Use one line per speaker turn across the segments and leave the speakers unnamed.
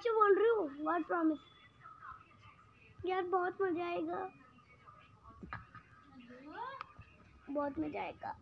सच बोल रही हूँ, व्हाट प्रॉमिस। यार बहुत मजा आएगा, बहुत मजा आएगा।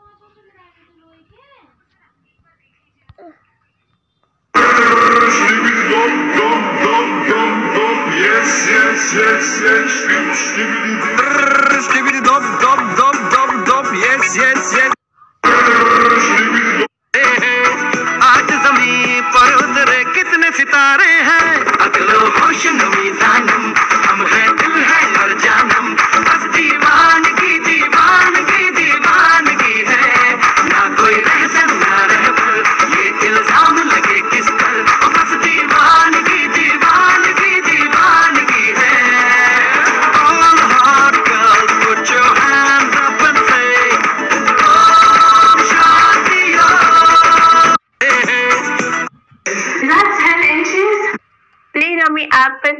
आज ज़मीं पर उतरे कितने सितारे हैं, अगलो खुशनुमी जानम, हम हैं दिल है और जानम, बस दीवानगी दीवानगी दीवानगी है, ना कोई रहसन ना रहबर, ये इल्जाम लगे किस पर, बस दीवानगी दीवानगी दीवानगी है। All hot girls put your hands up and say Om Shanti Om।
That's 10 inches. Please on me apple.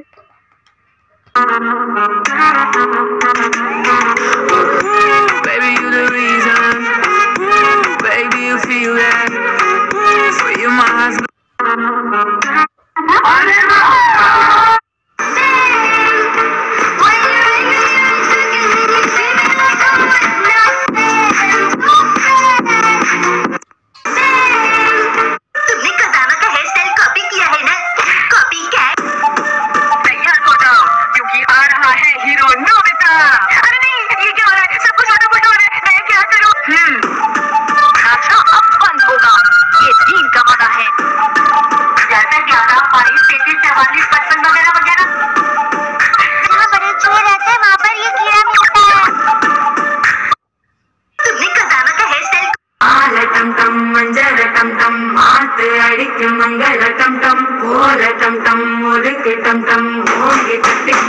Baby, you the reason. Baby, you feel that. For you, my husband.
तुमने खजाना का हेयर स्टाइल कॉपी किया है ना? Copy क्या? तैयार हो जाओ क्योंकि आ रहा है हीरो नोबिता। अरे नहीं, ये क्या हो रहा है? सब कुछ आधा उल्टा हो रहा है। मैं क्या करूं? भाषा अब बंद होगा, ये दीन का वादा है। 11, 11, 22, 33, 44, 55 वगैरह वगैरह। जहाँ पर एक चूहे रहते हैं वहाँ पर ये कीड़ा मिलता है। तुमने खजाना का हेयर स्टाइल
आल टम टम मंजर टम टम मात अड़िक मंगल टम टम ओल टम टम मोल के टम टम होंगे कटिक